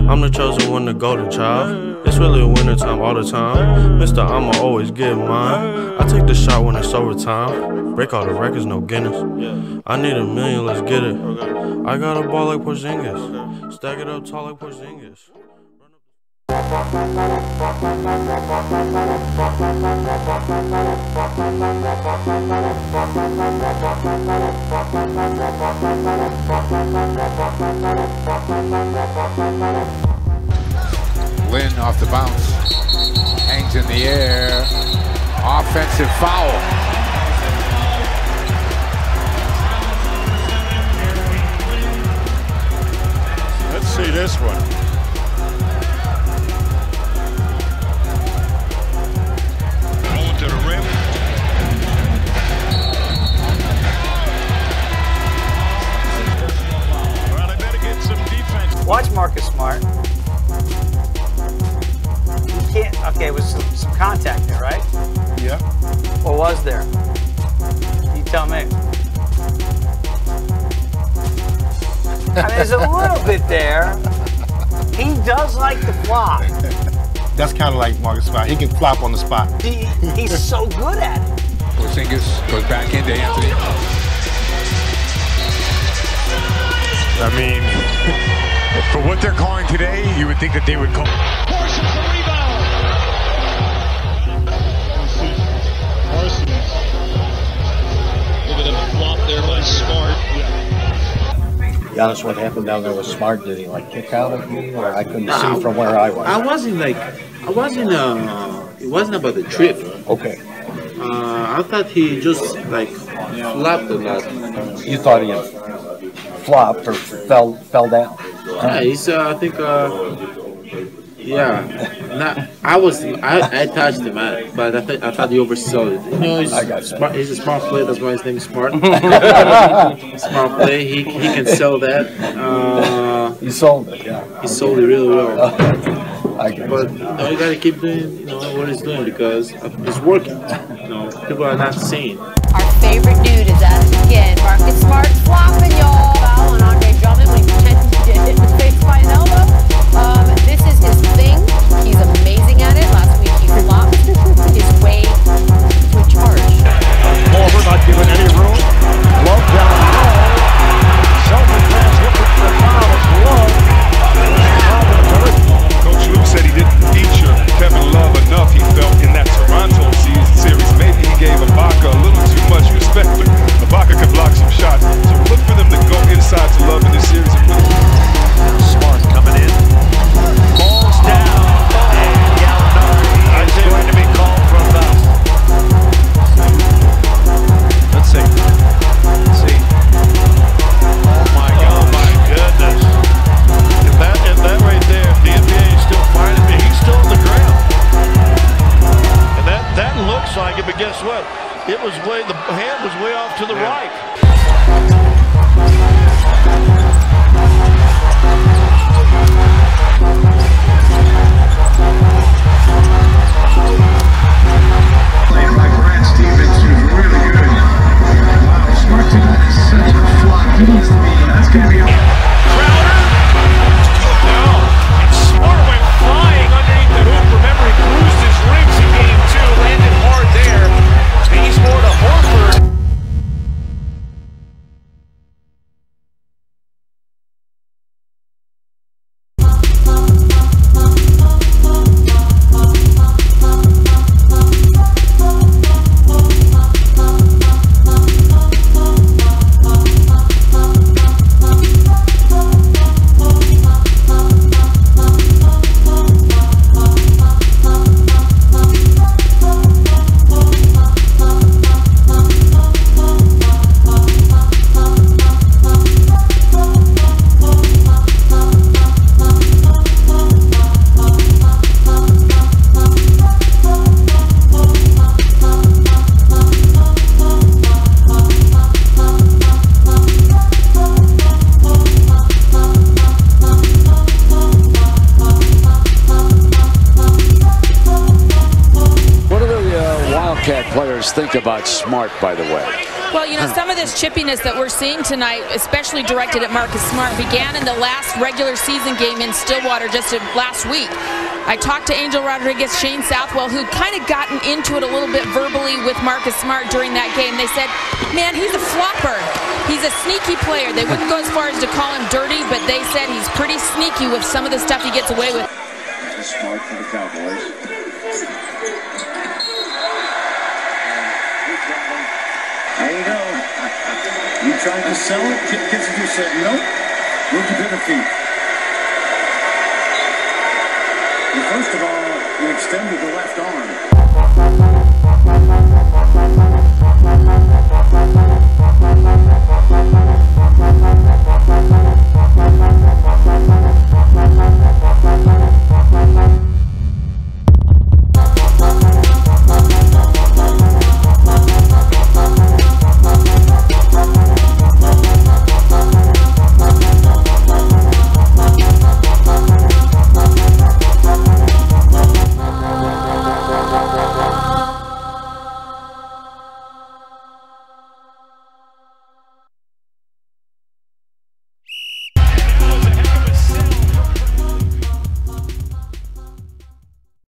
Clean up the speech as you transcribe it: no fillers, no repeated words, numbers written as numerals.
I'm the chosen one, the golden child. It's really a wintertime all the time. Mister, I'ma always get mine. I take the shot when it's overtime. Break all the records, no Guinness. I need $1 million, let's get it. I got a ball like Porzingus. Stack it up tall like Porzingus. Lynn off the bounce, hangs in the air, offensive foul. Let's see this one. Going to the rim. Well, they better get some defense. Watch Marcus Smart. He can't. Okay, it was some contact there, right? Yeah. Or was there? You tell me. I mean, there's a little bit there. He does like to flop. That's kind of like Marcus Smart. He can flop on the spot. He's so good at it. Porzingus goes back into Anthony. I mean, for what they're calling today, you would think that they would call. Parsons the rebound. Parsons. Look at him flop there by Smart. Giannis, what happened down there with Smart? Did he like kick out of you, or I couldn't see from where I was? It wasn't about the trip. Okay. I thought he just like flopped a lot. You thought he had flopped or fell down? Yeah, he's I think yeah. I touched him, but I thought he oversold it. You know, he's a smart player. That's why his name is Smart. Smart play. He can sell that. He sold it. Yeah. He sold it really well. I get But you gotta keep doing what he's doing because it's working. People are not seeing. Our favorite dude is at it again. Marcus Smart flopping, y'all. Foul on Andre Drummond when he pretended to get hit in the face by an elbow. This is his thing. He's amazing at it. Last week he flopped his way to a charge. Over, not giving any room. Love down low. Self-advance looking for foul. It's Love. Coach Luke said he didn't feature Kevin Love enough, he felt, in that Toronto series. Maybe he gave Ibaka a little too much respect, but Ibaka could block some shots. So look for them to go inside to Love in this series. Smart coming in. Falls down. And Gallinari is going to be called from the... Let's see. Let's see. Oh my God. Oh my goodness. And that right there, the NBA is still finding me. He's still on the ground. And that looks like it, but guess what? It was the hand was way off to the right. Think about Smart, by the way. Well, you know, some of this chippiness that we're seeing tonight, especially directed at Marcus Smart, began in the last regular season game in Stillwater just last week. I talked to Angel Rodriguez, Shane Southwell, who'd kind of gotten into it a little bit verbally with Marcus Smart during that game. They said, man, he's a flopper. He's a sneaky player. They wouldn't go as far as to call him dirty, but they said he's pretty sneaky with some of the stuff he gets away with. Smart for the Cowboys. There you go. You tried to sell it. Kissinger said, nope. Move to the feet. Well, first of all, you extended the left arm.